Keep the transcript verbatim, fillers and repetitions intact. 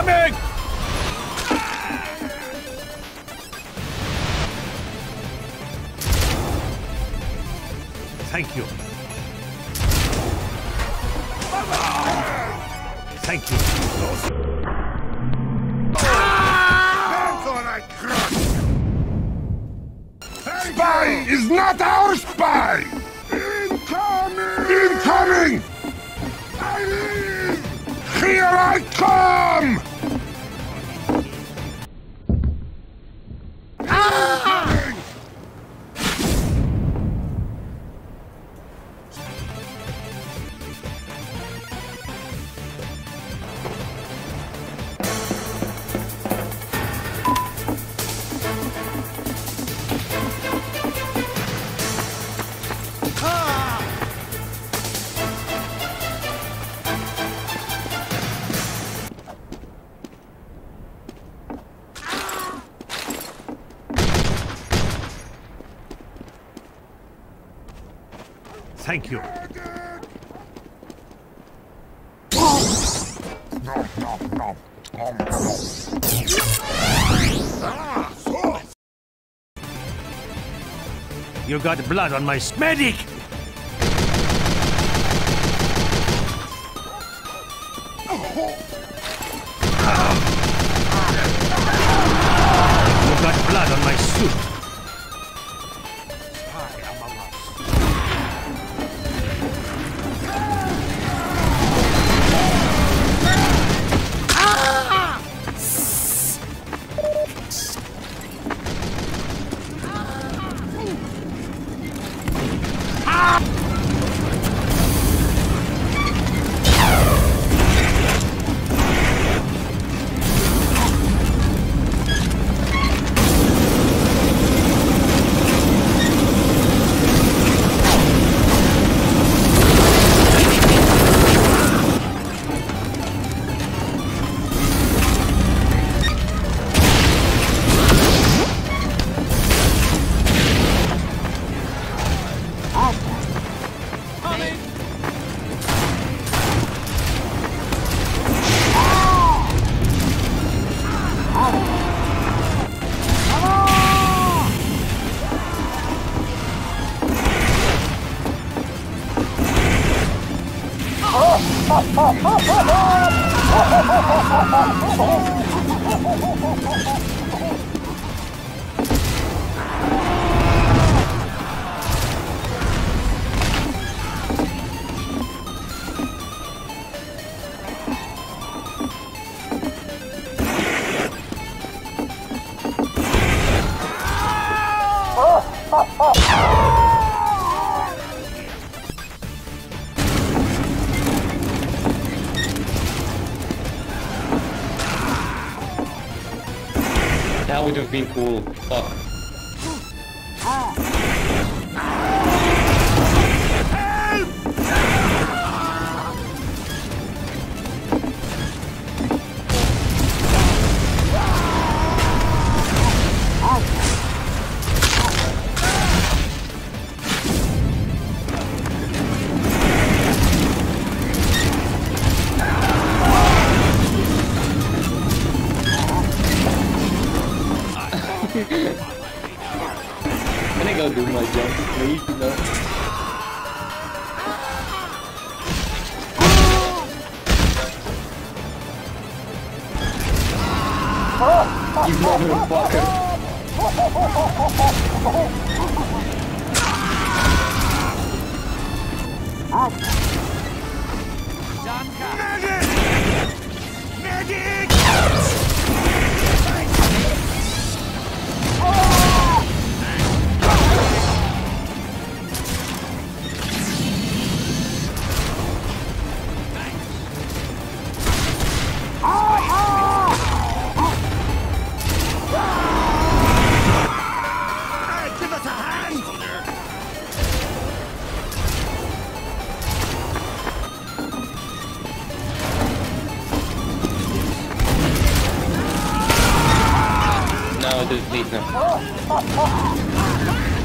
Incoming! Thank you. Thank you. That's all I crushed! Spy is not our spy! Incoming! Incoming! I leave! Here I come! Incoming! Thank you. No, no, no. Um, no. Ah, so. You got blood on my medic! You got blood on my suit. That would have been cool. Fuck. Can I go do my jump, please? No. You motherfucker! Medic! Medic! No, there's please no.